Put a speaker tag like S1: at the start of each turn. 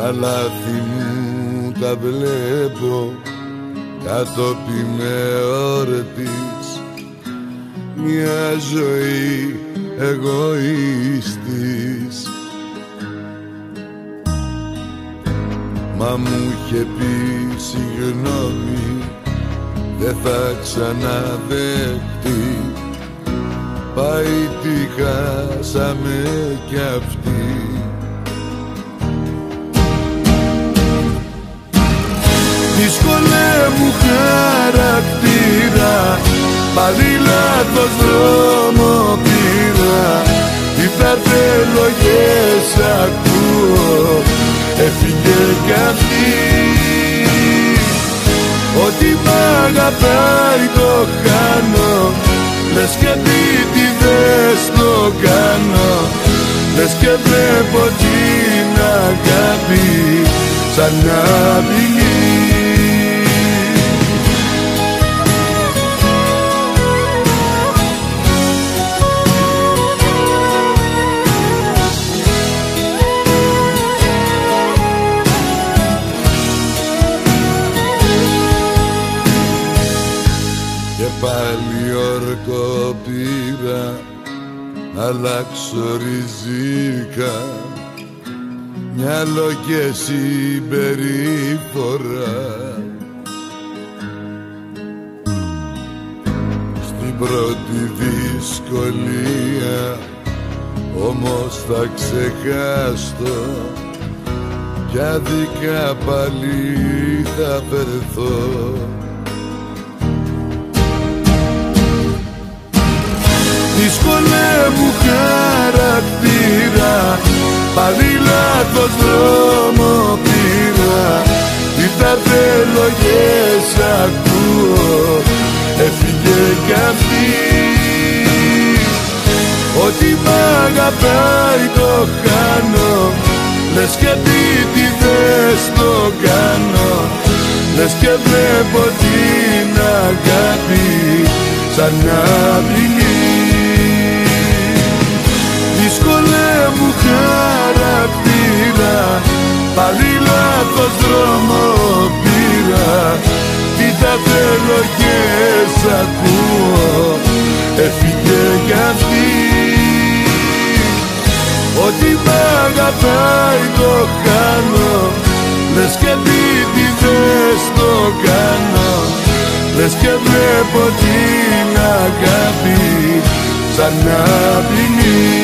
S1: Τα λάθη μου τα βλέπω κατόπιν εορτής, μια ζωή εγωιστής. Μα μου είχε πει συγγνώμη, δεν θα ξαναδεχτεί. Πάει τι χάσαμε κι αυτοί. Δύσκολε μου χαρακτήρα, πάλι λάθος δρόμο πήρα. Τι θα θέλω και σ' ακούω, έφυγε κι αυτή. Ό,τι μ' αγαπάει το χάνω, λες και επίτηδες το κάνω. Λες και βλέπω την αγάπη σαν μια απειλή. Και πάλι όρκο πήρα, αλλάξω ριζίκα, μυαλό και συμπεριφορά. Στην πρώτη δυσκολία όμως θα ξεχάσω, κι άδικα πάλι θα φερθώ. Δύσκολε μου χαρακτήρα, πάλι λάθος δρόμο πήρα. Τι θα θέλω και σ' ακούω, έφυγε κι αυτή. Ό,τι μ' αγαπάει το χάνω, λες και επίτηδες το κάνω. Λες και βλέπω την αγάπη σαν μια απειλή. Δύσκολε μου χαρακτήρα, πάλι λάθος δρόμο πήρα. Τι θα θέλω και σ' ακούω, έφυγε κι αυτή. Ό,τι μ' αγαπάει το χάνω, λες και επίτηδες το κάνω. Λες και βλέπω την αγάπη σαν μια απειλή.